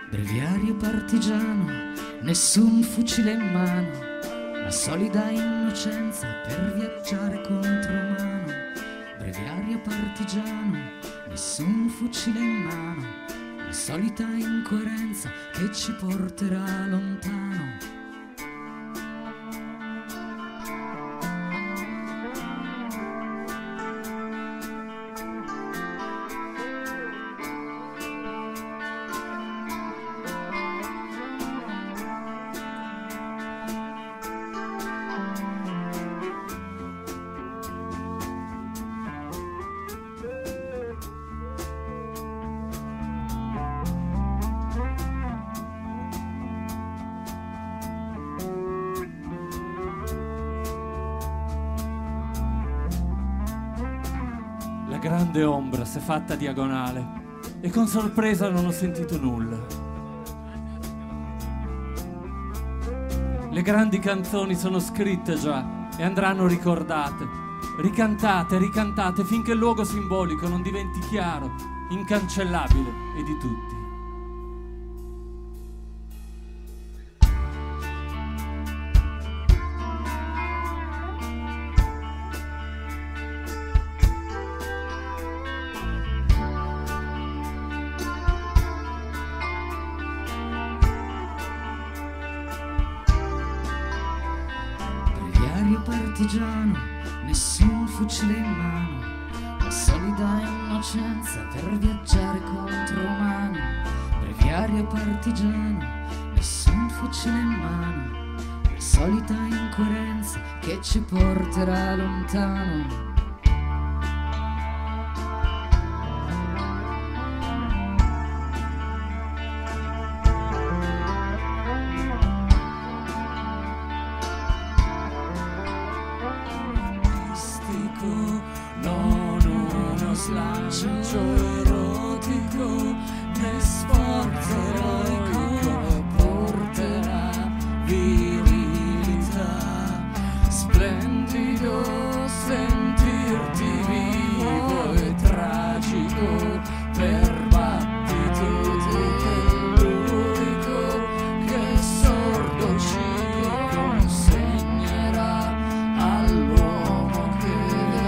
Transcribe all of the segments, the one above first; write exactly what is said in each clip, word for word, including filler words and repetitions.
breviario partigiano, nessun fucile in mano, la solida innocenza per viaggiare contromano. Breviario partigiano, nessun fucile in mano, la solita incoerenza che ci porterà lontano. La grande ombra s'è fatta diagonale e con sorpresa non ho sentito nulla. Le grandi canzoni sono scritte già e andranno ricordate, ricantate, ricantate finché il luogo simbolico non diventi chiaro, incancellabile e di tutti. Partigiano, nessun fucile in mano, la solida innocenza per viaggiare contromano. Breviario partigiano, nessun fucile in mano, la solita incoerenza che ci porterà lontano. Non uno slancio erotico, né sforzo eroico porterà virilità. Splendido sentirti vivo e tragico per battito, l'unico che sordo ci consegnerà all'uomo che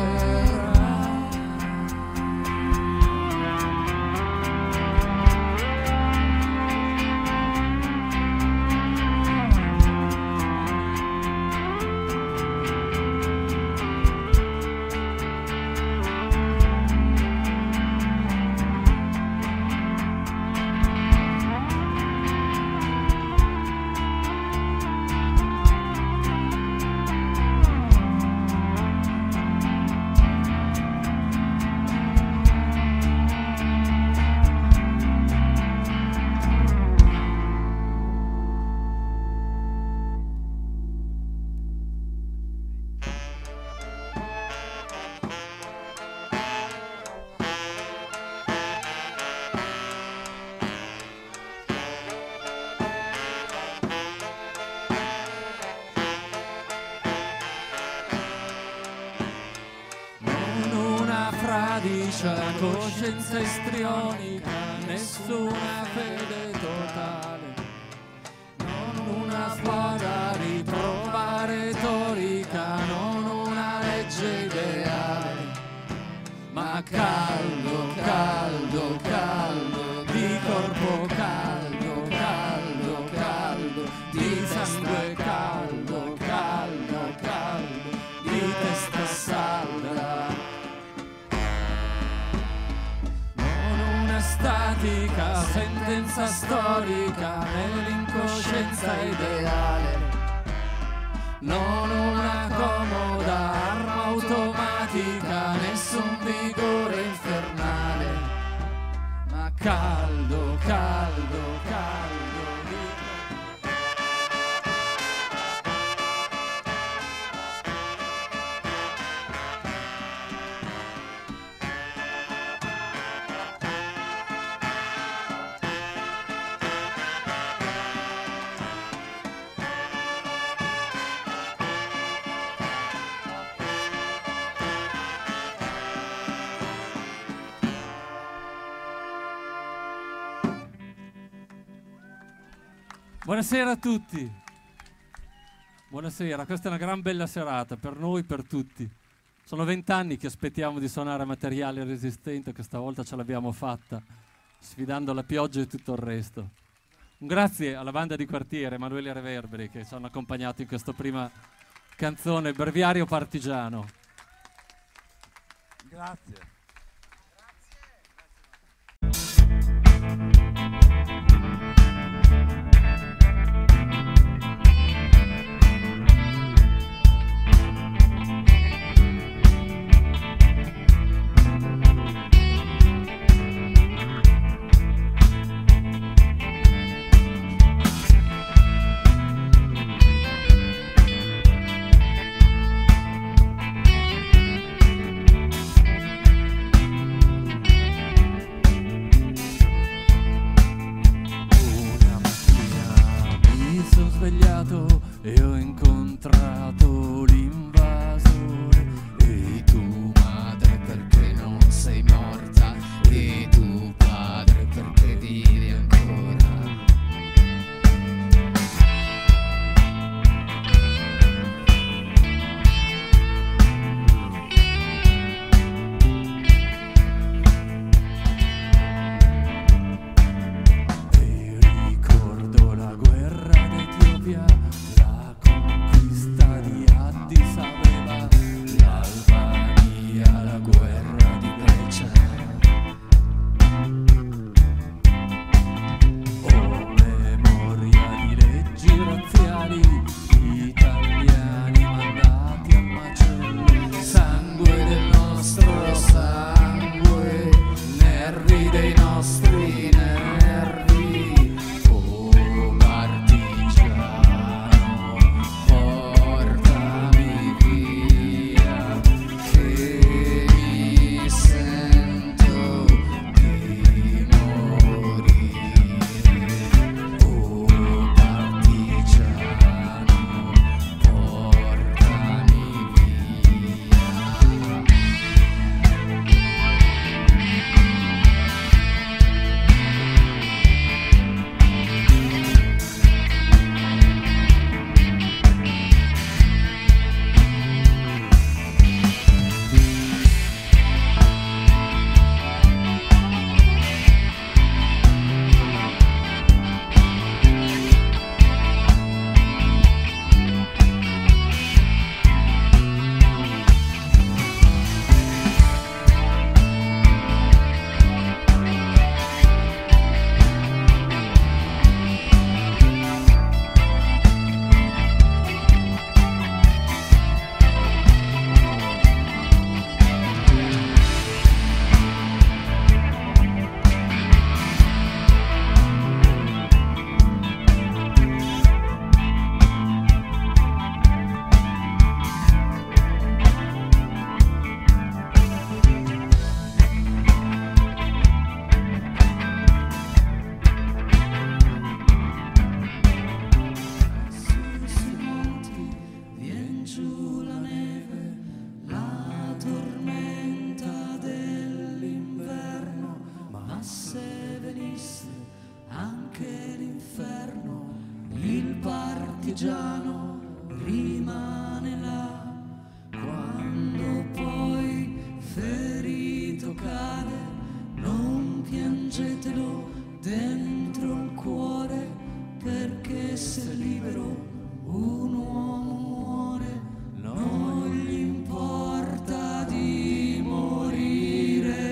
coscienza istrionica, nessuna fede totale, non una squadra riprova retorica, non una legge ideale, ma caldo, caldo, caldo, di corpo caldo, caldo, caldo, di sangue caldo, caldo, caldo, di testa salda. Statica, sentenza storica nell'incoscienza ideale, non una comoda arma automatica, nessun vigore infernale, ma caldo, caldo, caldo di... Buonasera a tutti. Buonasera, questa è una gran bella serata per noi, per tutti. Sono vent'anni che aspettiamo di suonare materiale resistente, questa volta ce l'abbiamo fatta, sfidando la pioggia e tutto il resto. Un grazie alla banda di quartiere, Emanuele Reverberi, che ci hanno accompagnato in questa prima canzone, Breviario Partigiano. Grazie. E ho incontrato l'invasore. E tu madre perché non sei morta? E tu padre perché vivi ancora? E ricordo la guerra d'Etiopia, la conquista di Addis Abeba, L'Albania, la guerra di Grecia. ho memoria di leggi razziali, italiani mandati a macello, Sangue del nostro sangue, nervi dei nostri nervi. Oh partigiano, portami via, che mi sento di morire. Oh partigiano, portami via. Sui monti vien giù la neve, la tormenta dell'inverno, ma se venisse anche l'inferno, il partigiano rimane là. Quando poi ferito cade, non piangetelo dentro il cuore, perché se libero un uomo muore, non gli importa di morire.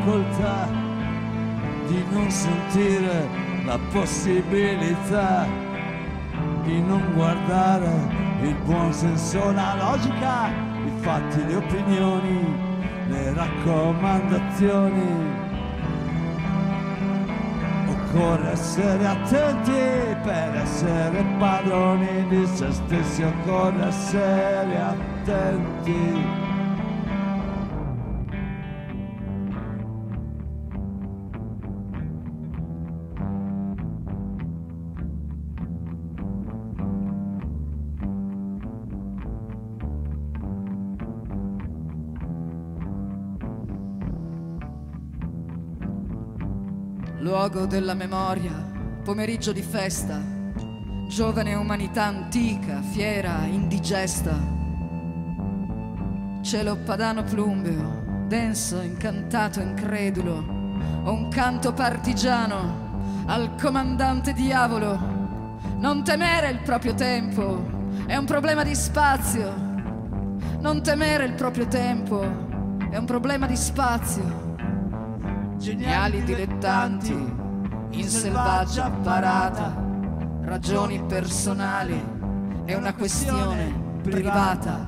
facoltà di non sentire la possibilità di non guardare il buon senso, la logica, i fatti, le opinioni, le raccomandazioni. Occorre essere attenti per essere padroni di se stessi, occorre essere attenti. Luogo della memoria, pomeriggio di festa, giovane umanità antica, fiera, indigesta. Cielo padano plumbeo, denso, incantato, incredulo, o un canto partigiano al comandante diavolo. Non temere il proprio tempo, è un problema di spazio. Non temere il proprio tempo, è un problema di spazio. Geniali dilettanti, in selvaggia parata, ragioni personali, è una questione privata.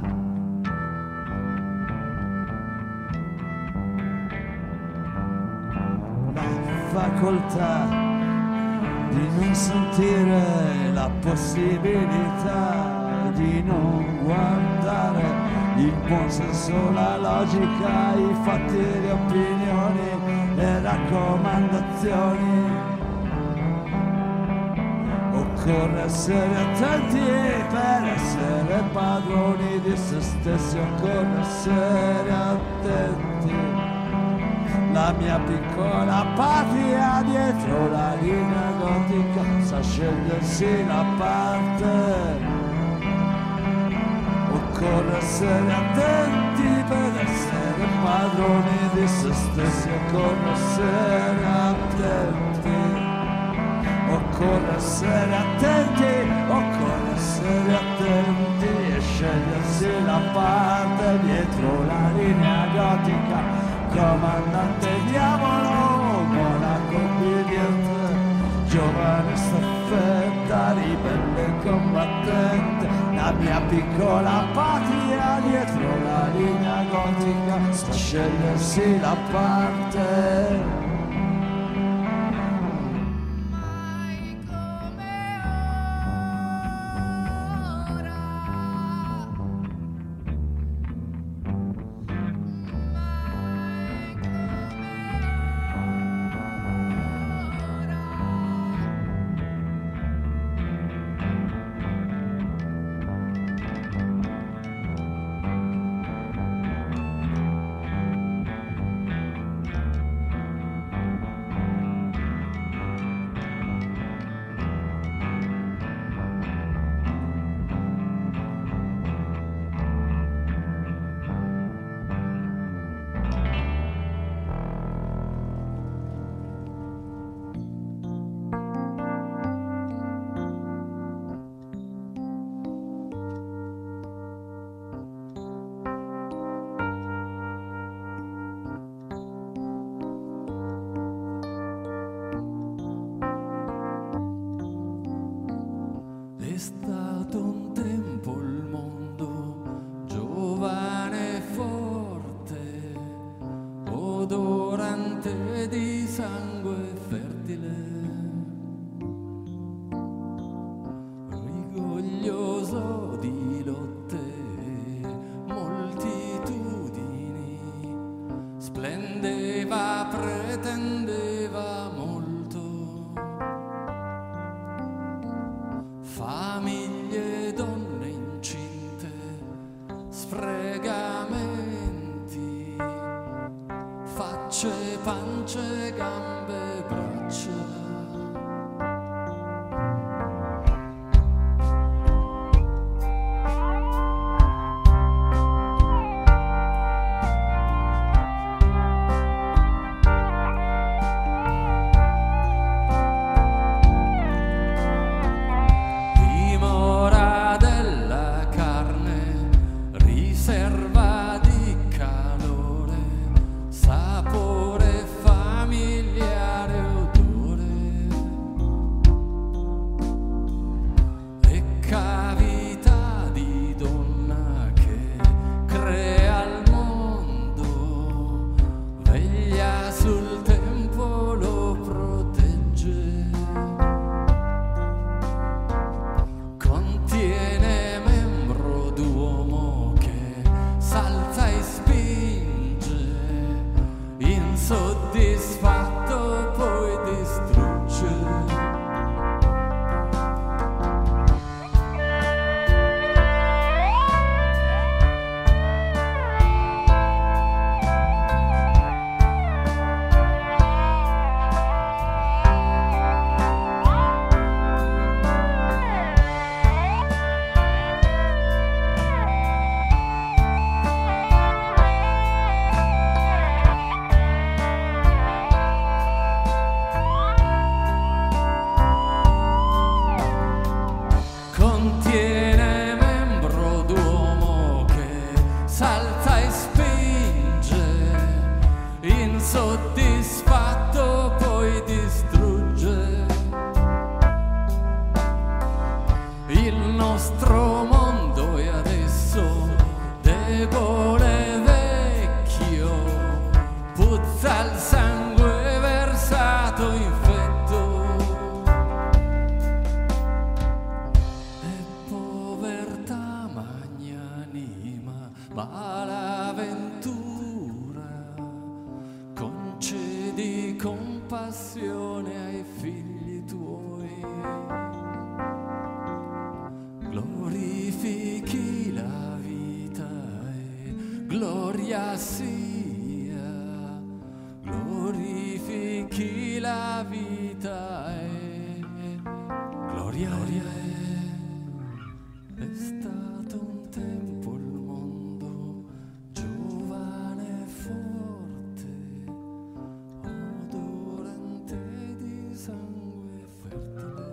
La facoltà di non sentire la possibilità di non guardare il buon senso, la logica, i fatti, le opinioni, le raccomandazioni. Occorre essere attenti per essere padroni di se stessi, occorre essere attenti. La mia piccola patria dietro la linea gotica sa scegliersi la parte. Occorre essere attenti per essere padroni di se stessi, occorre essere attenti, occorre essere attenti, occorre essere attenti e scegliersi la parte dietro la linea gotica, comandante diavolo, monaco obbediente, giovane staffetta, ribelle combattente. La mia piccola patria dietro la linea gotica sa scegliersi la parte. È stato un tempo il mondo giovane e forte, odorante di sangue fertile, rigoglioso di lotte e moltitudini, splendeva, pretendeva molto. Famiglie, donne incinte, sfregamenti, facce, pance, gambe, braccia. Serva di calore, sapore ma l'avventura concedi compassione ai figli tuoi, glorifichi la vita e gloria sia, glorifichi la vita e gloria, gloria è. È stato un tempo il mondo giovane e forte, odorante di sangue fertile.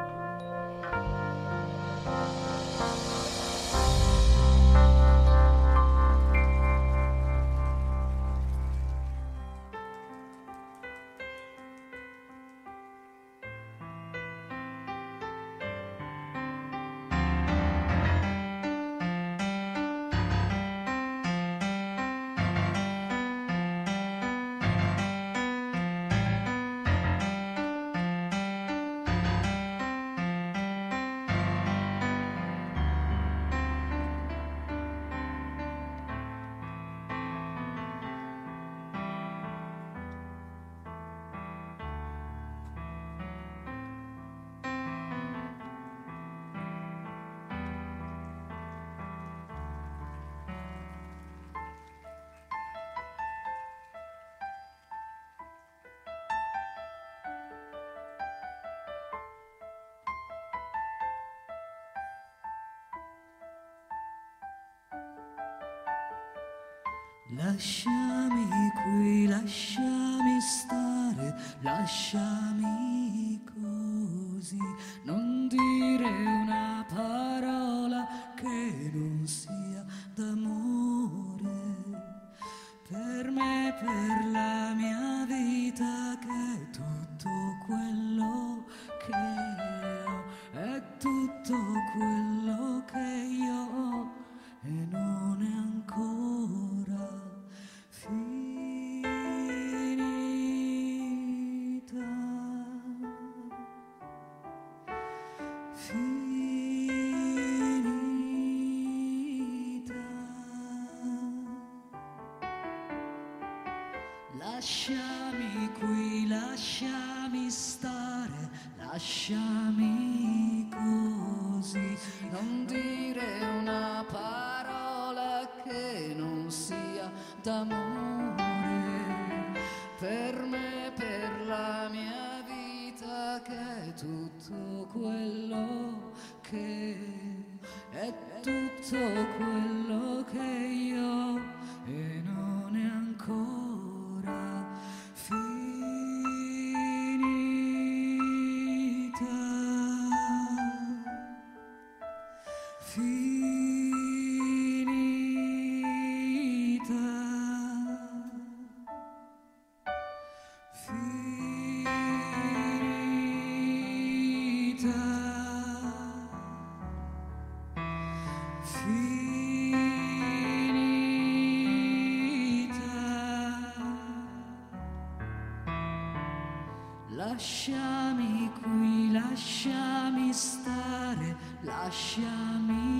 Lasciami qui, lasciami stare, lasciami così, non dire una parola che non sia d'amore, per me, per la mia vita, che è tutto quello che ho, è tutto quello che io ho e non è ancora finita. Finita. Lasciami qui, lasciami stare, lasciami così, Non dire una parola che non sia d'amore, per me, per la mia vita, che è tutto quello che è tutto quello che io ho e non è ancora finita. Finita. Finita. Finita. Lasciami qui, lasciami stare, lasciami